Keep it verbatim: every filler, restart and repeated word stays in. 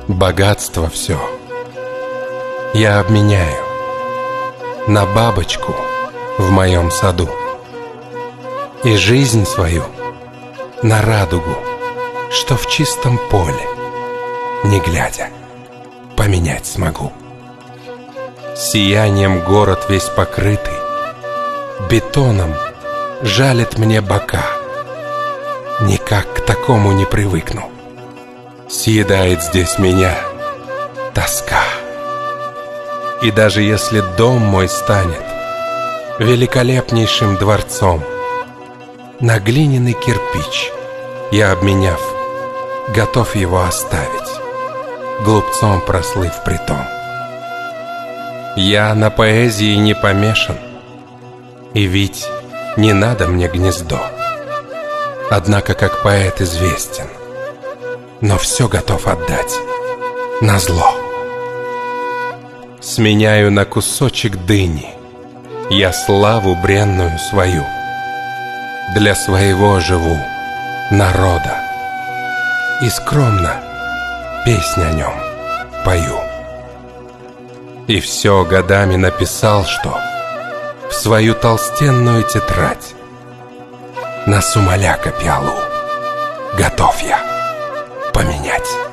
богатство все я обменяю на бабочку в моем саду и жизнь свою на радугу, что в чистом поле, не глядя, поменять смогу. Сиянием город весь покрытый, бетоном жалит мне бока. Никак к такому не привыкну. Съедает здесь меня тоска. И даже если дом мой станет великолепнейшим дворцом, на глиняный кирпич я, обменяв, готов его оставить, глупцом прослыв притом. Я на поэзии не помешан, и ведь не надо мне гнездо. Однако как поэт известен, но все готов отдать назло. Сменяю на кусочек дыни я славу бренную свою. Для своего живу народа и скромно песнь о нем пою. И все годами написал, что в свою толстенную тетрадь на сумаляка пиалу готов я поменять.